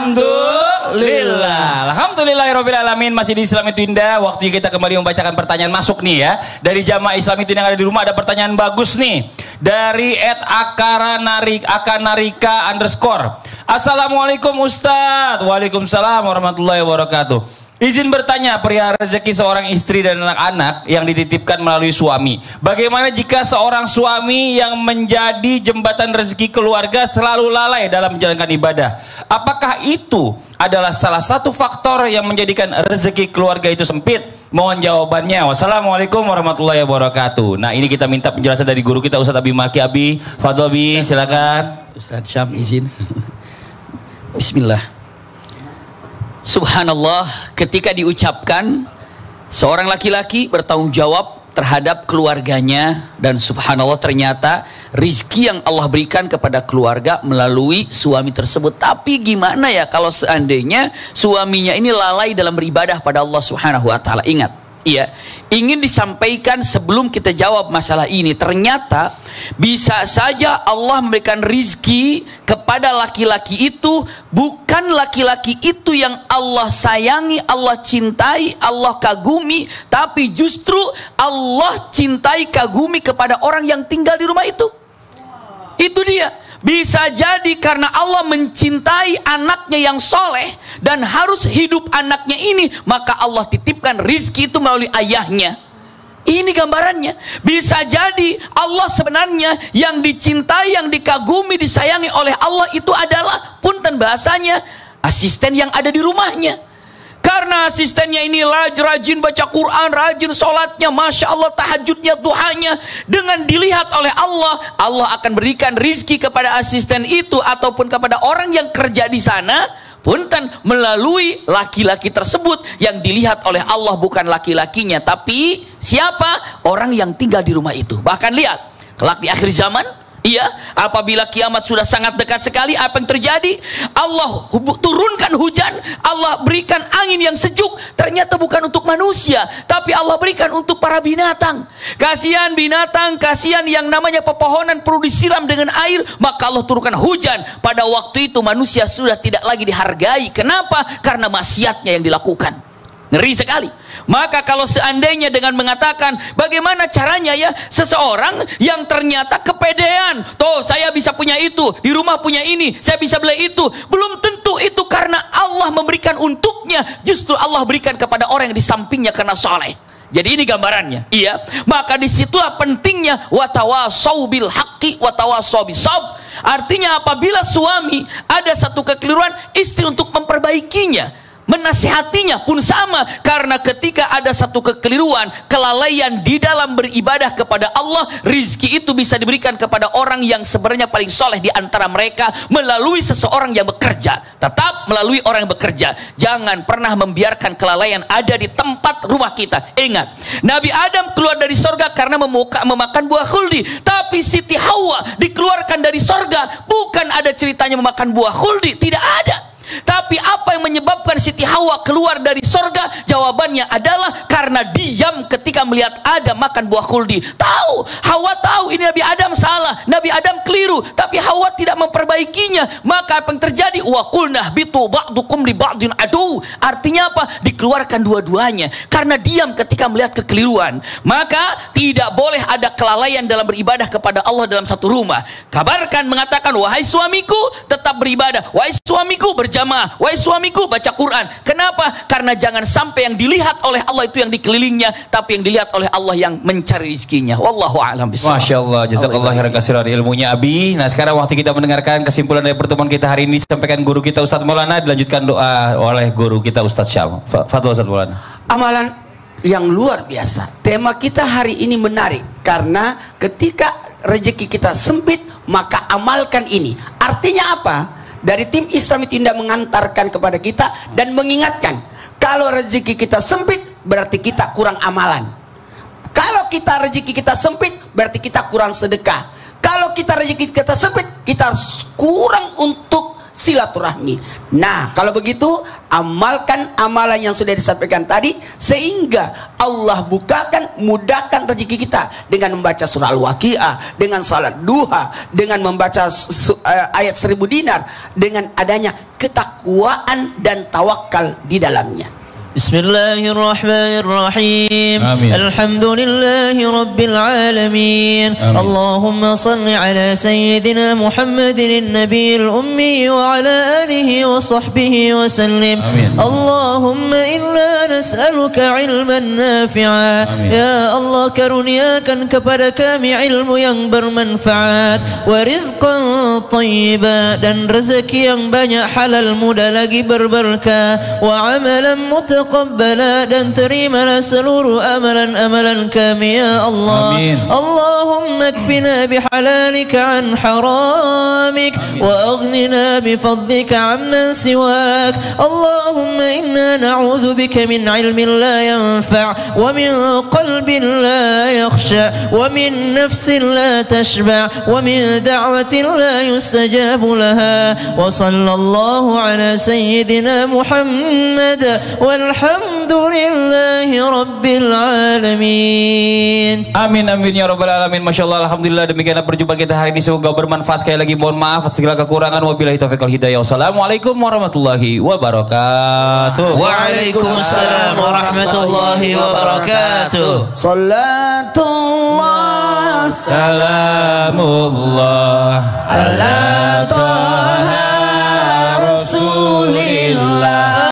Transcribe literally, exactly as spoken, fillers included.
Alhamdulillah. Alhamdulillahirabbil alamin. Masih di Islam itu Indah. Waktu kita kembali membacakan pertanyaan masuk nih ya. Dari jamaah Islam itu yang ada di rumah ada pertanyaan bagus nih. Dari et akaranarik akanarika underscore. Assalamualaikum Ustadz. Waalaikumsalam warahmatullahi wabarakatuh. Izin bertanya perihal rezeki seorang istri dan anak-anak yang dititipkan melalui suami. Bagaimana jika seorang suami yang menjadi jembatan rezeki keluarga selalu lalai dalam menjalankan ibadah? Apakah itu adalah salah satu faktor yang menjadikan rezeki keluarga itu sempit? Mohon jawabannya. Wassalamualaikum warahmatullahi wabarakatuh. Nah, ini kita minta penjelasan dari guru kita Ustadz Abi Maki. Abi, Fadl Abi, silakan. Ustadz Syam izin. Bismillah. Subhanallah, ketika diucapkan seorang laki-laki bertanggung jawab terhadap keluarganya, dan subhanallah ternyata rizki yang Allah berikan kepada keluarga melalui suami tersebut. Tapi gimana ya kalau seandainya suaminya ini lalai dalam beribadah pada Allah Subhanahu wa taala? Ingat, iya, ingin disampaikan sebelum kita jawab masalah ini, ternyata bisa saja Allah memberikan rizki kepada laki-laki itu, bukan laki-laki itu yang Allah sayangi, Allah cintai, Allah kagumi, tapi justru Allah cintai, kagumi kepada orang yang tinggal di rumah itu. Itu dia. Bisa jadi karena Allah mencintai anaknya yang soleh dan harus hidup anaknya ini, maka Allah titipkan rizki itu melalui ayahnya. Ini gambarannya. Bisa jadi Allah sebenarnya yang dicintai, yang dikagumi, disayangi oleh Allah itu adalah, punten bahasanya, asisten yang ada di rumahnya. Karena asistennya ini rajin baca Quran, rajin sholatnya, masya Allah, tahajudnya, duhanya, dengan dilihat oleh Allah, Allah akan berikan rizki kepada asisten itu ataupun kepada orang yang kerja di sana, punten, melalui laki-laki tersebut yang dilihat oleh Allah, bukan laki-lakinya, tapi siapa? Orang yang tinggal di rumah itu. Bahkan lihat, kelak di akhir zaman, iya, apabila kiamat sudah sangat dekat sekali, apa yang terjadi? Allah turunkan hujan, Allah berikan angin yang sejuk, ternyata bukan untuk manusia, tapi Allah berikan untuk para binatang. Kasihan binatang, kasihan yang namanya pepohonan perlu disiram dengan air, maka Allah turunkan hujan. Pada waktu itu manusia sudah tidak lagi dihargai. Kenapa? Karena maksiatnya yang dilakukan. Ngeri sekali. Maka kalau seandainya dengan mengatakan bagaimana caranya ya seseorang yang ternyata kepedean, toh saya bisa punya itu, di rumah punya ini, saya bisa beli itu, belum tentu itu karena Allah memberikan untuknya, justru Allah berikan kepada orang yang di sampingnya karena soleh. Jadi ini gambarannya. Iya, maka disitulah pentingnya watawasau bil haqqi watawasau bisabr. Artinya apabila suami ada satu kekeliruan, istri untuk memperbaikinya, menasihatinya pun sama. Karena ketika ada satu kekeliruan, kelalaian di dalam beribadah kepada Allah, rizki itu bisa diberikan kepada orang yang sebenarnya paling soleh di antara mereka melalui seseorang yang bekerja. Tetap melalui orang yang bekerja. Jangan pernah membiarkan kelalaian ada di tempat rumah kita. Ingat, Nabi Adam keluar dari sorga karena memuka, memakan buah khuldi, tapi Siti Hawa dikeluarkan dari sorga bukan ada ceritanya memakan buah khuldi, tidak ada. Tapi apa yang menyebabkan Siti Hawa keluar dari sorga? Jawabannya adalah karena diam ketika melihat Adam makan buah khuldi. Tahu, Hawa tahu ini Nabi Adam salah, Nabi Adam keliru, tapi Hawa tidak memperbaikinya. Maka apa yang terjadi? Wa qulna bitu ba'dukum li ba'din adu. Artinya apa? Dikeluarkan dua-duanya karena diam ketika melihat kekeliruan. Maka tidak boleh ada kelalaian dalam beribadah kepada Allah dalam satu rumah. Kabarkan mengatakan, wahai suamiku tetap beribadah, wahai suamiku berjamaah, wahai suamiku baca Quran. Kenapa? Karena jangan sampai yang dilihat oleh Allah itu yang dikelilingnya, tapi yang dilihat oleh Allah yang mencari rizkinya. Wallahu a'lam bishawab. Masya Allah, jazakallah khairan katsiran ilmunya Abi. Nah sekarang waktu kita mendengarkan kesimpulan dari pertemuan kita hari ini, disampaikan guru kita Ustadz Maulana, dilanjutkan doa oleh guru kita Ustadz Syam. Fadhol Ustadz Maulana. Amalan yang luar biasa. Tema kita hari ini menarik karena ketika rezeki kita sempit, maka amalkan ini. Artinya apa? Dari tim Islam itu tidak mengantarkan kepada kita dan mengingatkan, kalau rezeki kita sempit berarti kita kurang amalan. Kalau kita rezeki kita sempit berarti kita kurang sedekah. Kalau kita rezeki kita sempit, kita kurang untuk silaturahmi. Nah, kalau begitu amalkan amalan yang sudah disampaikan tadi, sehingga Allah bukakan, mudahkan rezeki kita dengan membaca surah Al-Waqiah, dengan salat duha, dengan membaca uh, ayat seribu dinar, dengan adanya ketakwaan dan tawakal di dalamnya. Bismillahirrahmanirrahim. Alhamdulillahi Rabbil alamin. Allahumma salli ala Sayyidina Muhammadin Nabiyil Ummi wa ala alihi wa sahbihi wa sallim. Allahumma inna nas'aluka ilman nafi'a. Ya Allah, karuniakan kepada kami ilmu yang bermanfaat, wa rizqan thayyiba, dan rezeki yang banyak halal mudah lagi berberkah, wa amalan muta taqabbala, dan terimalah seluruh amalan-amalan kami ya Allah. Amin. Allahumma kfina bihalalika an haramik. Amin. Wa aghnina bifadlika amman siwak. Allahumma inna na'udhu bika min ilmin la yanfa' wa min qalbin la yakhsha wa min nafsin la tashba' wa min da'watin la yustajabu laha. Wa sallallahu ala sayyidina Muhammad wal Alhamdulillahi Rabbil Alamin. Amin amin ya Rabbal Alamin. Masya Allah, alhamdulillah. Demikianlah perjumpaan kita hari ini, semoga bermanfaat. Sekali lagi mohon maaf atas segala kekurangan. Wabillahi taufiq wal hidayah. Wassalamualaikum warahmatullahi wabarakatuh. Waalaikumsalam warahmatullahi wabarakatuh. Salatullah Salamullah ala